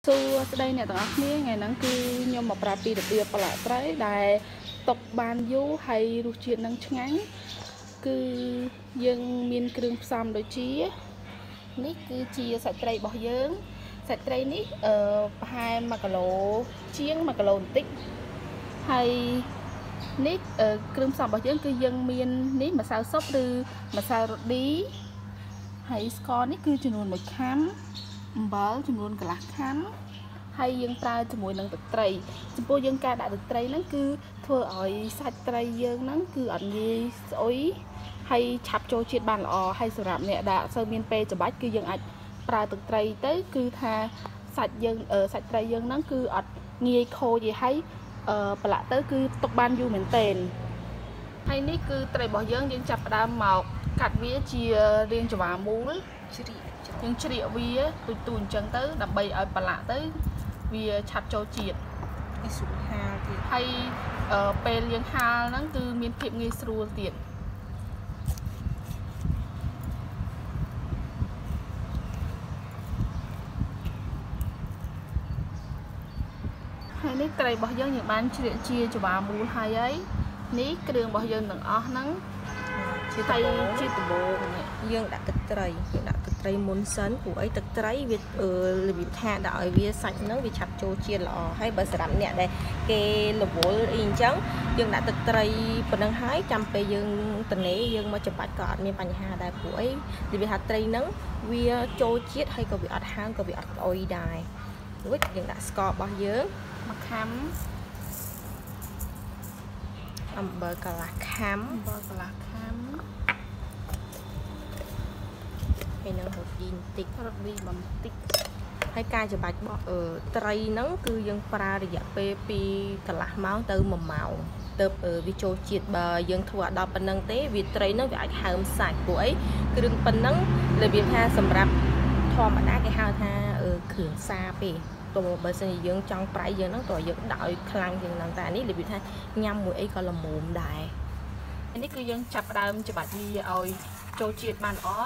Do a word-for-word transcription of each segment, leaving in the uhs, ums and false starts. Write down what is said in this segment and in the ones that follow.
សួស្តីអ្នកទាំងអស់គ្នាថ្ងៃហ្នឹងគឺខ្ញុំមកប្រាប់ពីរបៀបប្រឡាក់ត្រីដែលຕົកបានយូរហើយរសជាតិនឹងឆ្ងាញ់គឺយើងមានគ្រឿងផ្សំដូចជានេះគឺជាសាច់ត្រីរបស់យើងសាច់ត្រីនេះអឺប្រហែលមួយគីឡូជាងមួយគីឡូបន្តិចហើយនេះគ្រឿងផ្សំរបស់យើងគឺយើងមាននេះម្សៅស៊ុបឬម្សៅរ៉ូឌីហើយស្ករនេះគឺចំនួនមួយខាំអំបិលចំនួនកន្លះខាំហើយយើងប្រើជាមួយនឹងទឹកត្រីចំពោះយើងការដាក់ទឹកត្រីហ្នឹងគឺធ្វើឲ្យសាច់ត្រីយើងហ្នឹងគឺអត់ងាយស្អុយហើយឆាប់ចូលជាតិបានល្អហើយសម្រាប់អ្នកដែលអត់សូវមានពេលច្បាច់គឺយើងអាចប្រើទឹកត្រីទៅគឺថាសាច់យើងសាច់ត្រីយើងហ្នឹងគឺអត់ងាយខូចទេហើយប្រឡាក់ទៅគឺទុកបានយូរមែនទែនហើយនេះគឺត្រីរបស់យើងយើងចាប់ផ្ដើមមកកាត់វាជារាងច្រវាមូលជ្រៀកយើងជ្រៀកវាទូចទូអញ្ចឹងទៅដើម្បីឲ្យប្រឡាក់ទៅវាឆាប់ចូលជាតិឲ្យស្រួលហាលទៀតហើយពេលយើងហាលហ្នឹងគឺមានភាពងាយស្រួលទៀតហើយនេះត្រីរបស់យើងយើងបានជ្រៀកជាច្រវាមូលហើយហើយនេះគ្រឿងរបស់យើងទាំងអស់ហ្នឹងជាត្រីជាដំបូងយើងដាក់ទឹកត្រីយើងដាក់ទឹកត្រីមុនសិនព្រោះអីទឹកត្រីវារបៀបថាដាក់ឲ្យវាសាច់ហ្នឹងវាឆាប់ចូលជាតិល្អហើយបើសម្រាប់អ្នកដែលគេរវល់អីអញ្ចឹងយើងដាក់ទឹកត្រីប៉ុណ្ណឹងហើយចាំពេលយើងតនេយើងមកច្របាច់ក៏អត់មានបញ្ហាដែរព្រោះអីនិយាយថាត្រីហ្នឹងវាចូលជាតិហើយក៏វាអត់ហើមក៏វាអត់ក្អុយដែររួចយើងដាក់ស្កររបស់យើងមួយខាំអំបិលកន្លះខាំអំបិលកន្លះខាំហើយនឹងរ៉ូឌីបន្តិចរ៉ូឌីបន្តិចហើយការច្របាច់របស់អឺត្រីហ្នឹងគឺយើងប្រើរយៈពេលពីកន្លះម៉ោងទៅមួយម៉ោងទៅវាចូលជាតិបើយើងធ្វើឲ្យដល់ប៉ុណ្្នឹងទេវាត្រីហ្នឹងវាអាចហើមសាច់ព្រោះអីគ្រឿងប៉ុណ្្នឹងរបៀបថាសម្រាប់ធម្មតាគេហៅថាគ្រឿងសាពេទៅបើសិនជាយើងចង់ប្រៃយើងហ្នឹងតើយើងដាក់ឲ្យខ្លាំងជាងហ្នឹងតែនេះរបៀបថាញ៉ាំមួយអីក៏ល្មមដែរនេះគឺយើងចាប់ផ្ដើមច្របាច់វាឲ្យចូលជាតិបានល្អ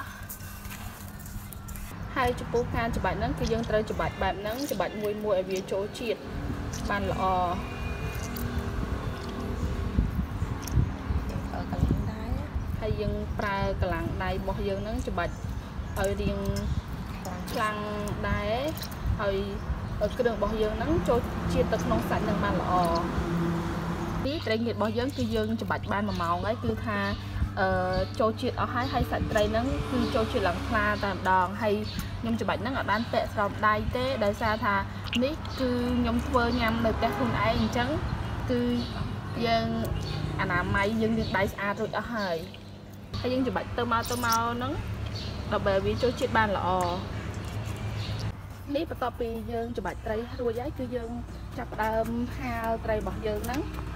ហើយចំពោះការច្របាច់ហ្នឹងគឺយើងត្រូវច្របាច់បែបហ្នឹងច្របាច់មួយមួយឲ្យវាចូលជាតិបានល្អហើយយើងប្រើកម្លាំងដៃរបស់យើងហ្នឹងច្របាច់ឲ្យរាងខ្លាំងដែរហើយគ្រឿងរបស់យើងហ្នឹងចូលជាតិទៅក្នុងសាច់ហ្នឹងបានល្អនេះត្រីងៀតរបស់យើងគឺយើងច្របាច់បានមួយម៉ោងហើយគឺថាអឺចូលជាតិអស់ហើយហើយសាច់ត្រីហ្នឹងគឺចូលជាតិឡើងថ្លាតែម្ដងហើយខ្ញុំច្របាច់ហ្នឹងអត់បានពាក់ស្រោមដៃទេដោយសារថានេះគឺខ្ញុំធ្វើញ៉ាំនៅផ្ទះខ្លួនឯងអញ្ចឹងគឺយើងអនាម័យយើងលាងដៃស្អាតរួចអស់ហើយហើយយើងច្របាច់ទៅមកទៅមកហ្នឹងដើម្បីវាចូលជាតិបានល្អនេះបន្ទាប់ពីយើងច្របាច់ត្រីរួចហើយគឺយើងចាប់ផ្ដើមហាលត្រីរបស់យើងហ្នឹង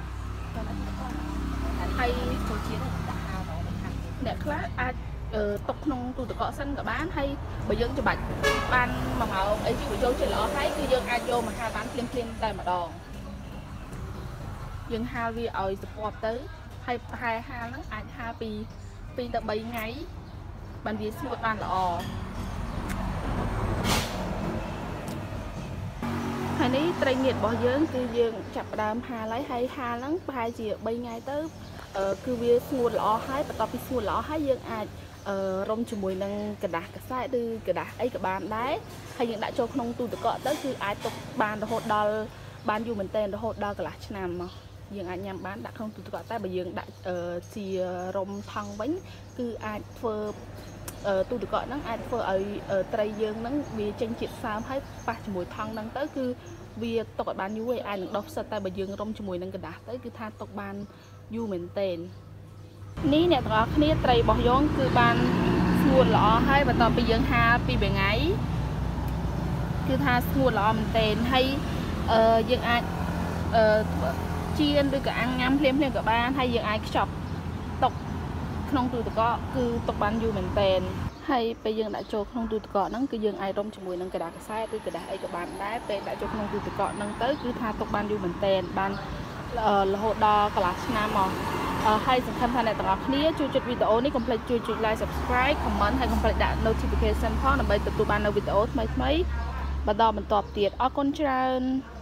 ហើយចូលជាតិដាក់ហាលដល់អ្នកខ្លះអាចទុកក្នុងទូទឹកកកសិនក៏បានហើយបើយើងច្របាច់បានមួយម៉ោងអីវាចូលជាតិល្អហើយគឺយើងអាចយកមកហាលបានភ្លាមភ្លាមតែម្ដងយើងហាលវាឲ្យសពទៅហើយប្រហែលហាលហ្នឹងអាចហាលពីពីរទៅបីថ្ងៃបានវាស្ងួតបានល្អហើយនេះត្រីងៀតរបស់យើងគឺយើងចាប់ផ្ដើមហាលហើយហើយហាលហ្នឹងប្រហែលជាបីថ្ងៃទៅគឺវាស្ងួតល្អហើយបន្ទាប់ពីស្ងួតល្អហើយយើងអាចរុំជាមួយនឹងกระดาษកសែតឬกระดาษអីក៏បានដែរហើយយើងដាក់ចូលក្នុងទូទឹកកកទៅគឺអាចទុកបានរហូតដល់បានយូរមែនទែនរហូតដល់កន្លះឆ្នាំមកយើងអាចញ៉ាំបានដាក់ក្នុងទូទឹកកកតែបើយើងដាក់ជារុំថង់វិញគឺអាចធ្វើទូទឹកកកហ្នឹងអាចធ្វើឲ្យត្រីយើងហ្នឹងវាចេញជាតិសើមហើយប៉ះជាមួយថង់ហ្នឹងទៅគឺវាទុកឲ្យបានយូរឯអាចនឹងដុះផ្សិតតែបើយើងរុំជាមួយនឹងกระดาษទៅគឺថាទុកបានយូរមែនទែននេះអ្នកទាំងអស់គ្នាត្រីរបស់យើងគឺបានស្ងួតល្អហើយបន្ទាប់ពីយើងហាលពីរថ្ងៃគឺថាស្ងួតល្អមែនទែនហើយយើងអាចចៀនឬក៏អាំងញ៉ាំភ្លាមភ្លាមក៏បានហើយយើងអាចខ្ចប់ទុកក្នុងទូទឹកកកគឺទុកបានយូរមែនទែនហើយពេលយើងដាក់ចូលក្នុងទូទឹកកកហ្នឹងគឺយើងអាចរុំជាមួយនឹងกระดาษកសែតឬกระดาษអីក៏បានដែរពេលដាក់ចូលក្នុងទូទឹកកកហ្នឹងទៅគឺថាទុកបានយូរមែនទែនបានរហូតដល់កន្លះឆ្នាំមកហើយសង្ឃឹមថាអ្នកទាំងអស់គ្នាជួយចុចវីដេអូនេះកុំភ្លេចជួយចុច like subscribe comment ហើយកុំភ្លេចដាក់ notification ផងដើម្បីទទួលបាននូវវីដេអូថ្មីៗបន្តបន្តទៀតអរគុណច្រើន